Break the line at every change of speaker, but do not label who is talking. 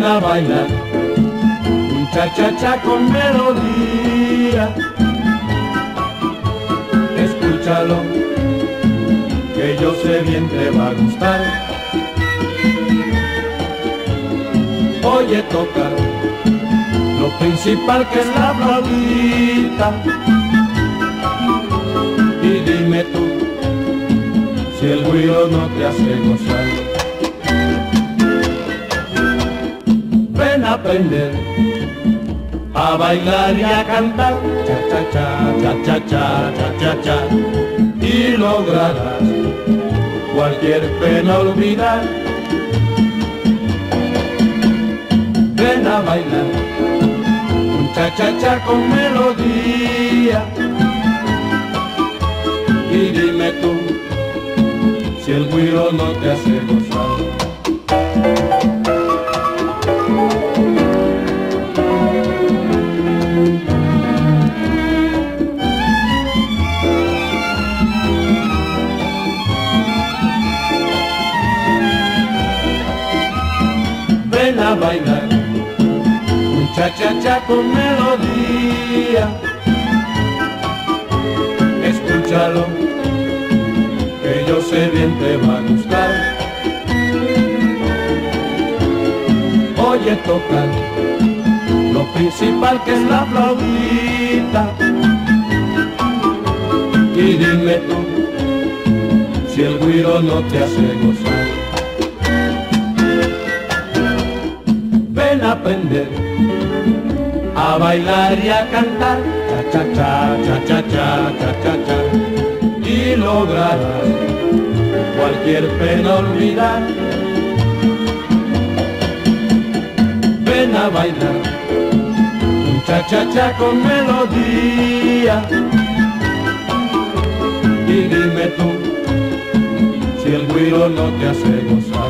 a bailar un cha-cha-cha con melodía. Escúchalo, que yo sé bien te va a gustar. Oye, toca lo principal que es la flautita, y dime tú si el güiro no te hace gozar. Ven a aprender a bailar y a cantar cha-cha-cha, cha-cha-cha, cha-cha-cha, y lograrás cualquier pena olvidar. Ven a bailar un cha-cha-cha con melodía, y dime tú si el güiro no te hace gozar. Ven a bailar un cha-cha-cha con melodía. Escúchalo, que yo sé bien te va a gustar. Oye, toca lo principal que es la flautita, y dime tú si el güiro no te hace gozar. Ven a aprender a bailar y a cantar cha-cha-cha, cha-cha-cha, cha-cha-cha, y lograrás cualquier pena olvidar. Ven a bailar un cha-cha-cha con melodía, y dime tú si el güiro no te hace gozar.